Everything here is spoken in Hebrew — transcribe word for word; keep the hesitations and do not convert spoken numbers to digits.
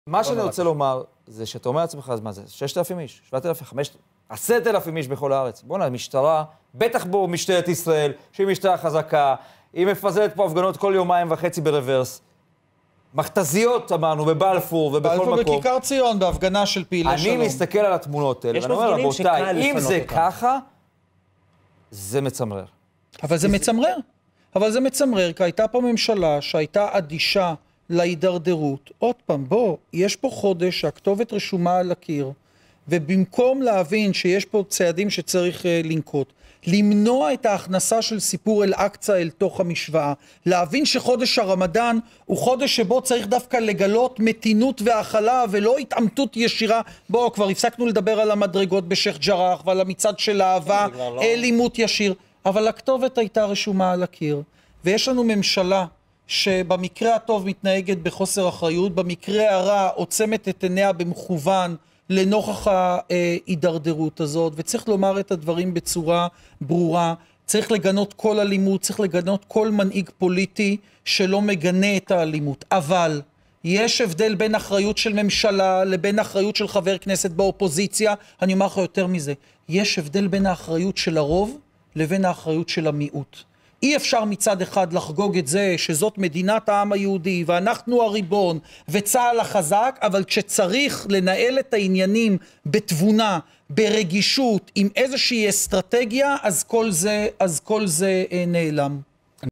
מה שאני רוצה לומר, זה שאתה אומר לעצמך, אז מה זה? ששת אלפים איש, שבעת אלפים, חמשת, עשרת אלפים איש בכל הארץ. בוא'נה, המשטרה, בטח בו משטרת ישראל, שהיא משטרה חזקה, היא מפזרת פה הפגנות כל יומיים וחצי ברוורס. מכתזיות, אמרנו, בבלפור ובכל מקום. בלפור בכיכר ציון, בהפגנה של פעילי שלום. אני מסתכל על התמונות האלה, ואני אומר, רבותיי, אם זה ככה, זה מצמרר. אבל זה מצמרר. אבל זה מצמרר, כי הייתה פה ממשלה שהייתה אדישה להידרדרות. עוד פעם, בוא, יש פה חודש שהכתובת רשומה על הקיר, ובמקום להבין שיש פה צעדים שצריך uh, לנקוט, למנוע את ההכנסה של סיפור אל-אקצה אל תוך המשוואה, להבין שחודש הרמדאן הוא חודש שבו צריך דווקא לגלות מתינות והאכלה ולא התעמתות ישירה. בוא, כבר הפסקנו לדבר על המדרגות בשייח' ג'ראח ועל המצעד של האהבה, אל עימות ישיר, אבל הכתובת הייתה רשומה על הקיר, ויש לנו ממשלה שבמקרה הטוב מתנהגת בחוסר אחריות, במקרה הרע עוצמת את עיניה במכוון לנוכח ההידרדרות הזאת, וצריך לומר את הדברים בצורה ברורה. צריך לגנות כל אלימות, צריך לגנות כל מנהיג פוליטי שלא מגנה את האלימות, אבל יש הבדל בין אחריות של ממשלה לבין אחריות של חבר כנסת באופוזיציה. אני אומר לך יותר מזה, יש הבדל בין האחריות של הרוב לבין האחריות של המיעוט. אי אפשר מצד אחד לחגוג את זה שזאת מדינת העם היהודי ואנחנו הריבון וצה"ל החזק, אבל כשצריך לנהל את העניינים בתבונה, ברגישות, עם איזושהי אסטרטגיה, אז כל זה, אז כל זה נעלם.